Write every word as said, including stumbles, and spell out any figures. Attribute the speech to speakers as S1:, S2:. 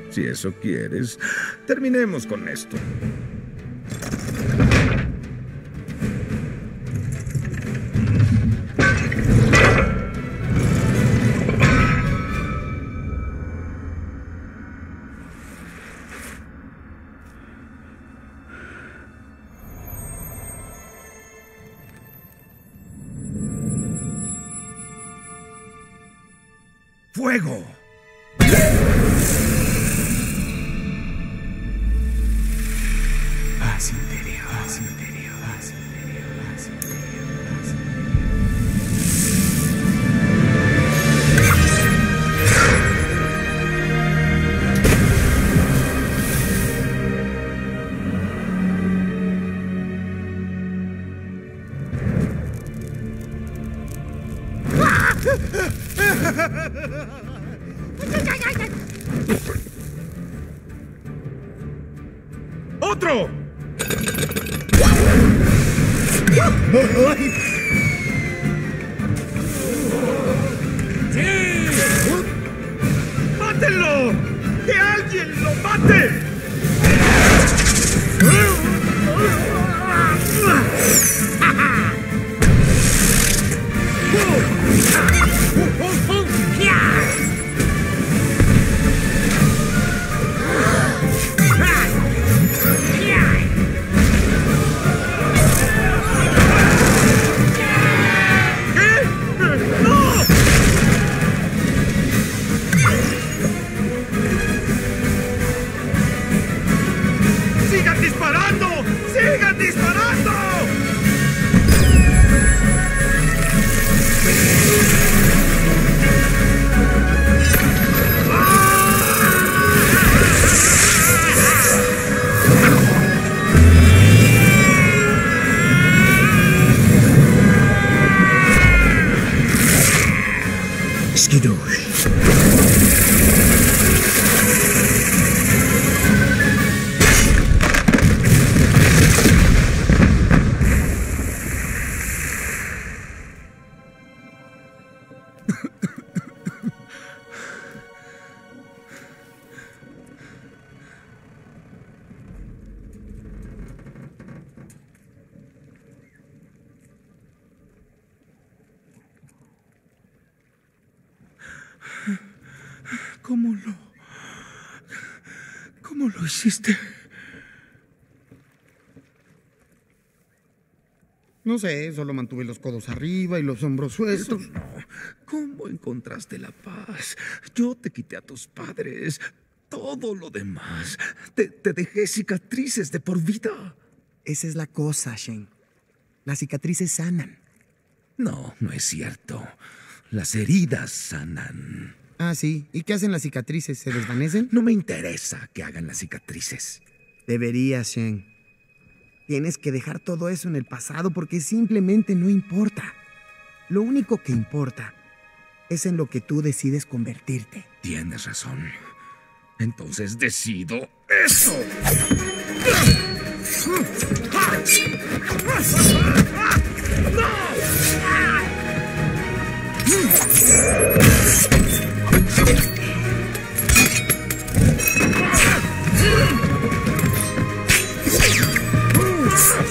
S1: Si eso quieres, terminemos con esto. ¡Fuego!
S2: Paz interior, paz interior, paz interior, paz interior, paz
S1: ¡Otro! ¡Sí! ¡Mátenlo! ¡Que alguien lo mate! ¡Sigan disparando! ¡Sigan disparando!
S2: Skidoosh.
S1: ¿Cómo lo... ¿Cómo lo hiciste?
S3: No sé, solo mantuve los codos arriba y los hombros sueltos.
S1: Eso no. ¿Cómo encontraste la paz? Yo te quité a tus padres. Todo lo demás. Te, te dejé cicatrices de por vida.
S2: Esa es la cosa, Shane. Las cicatrices sanan.
S1: No, no es cierto. Las heridas sanan.
S3: Ah, sí. ¿Y qué hacen las cicatrices? ¿Se desvanecen?
S1: No me interesa que hagan las cicatrices.
S2: Deberías, Shane. Tienes que dejar todo eso en el pasado porque simplemente no importa. Lo único que importa es en lo que tú decides convertirte.
S1: Tienes razón. Entonces decido eso. ¡No!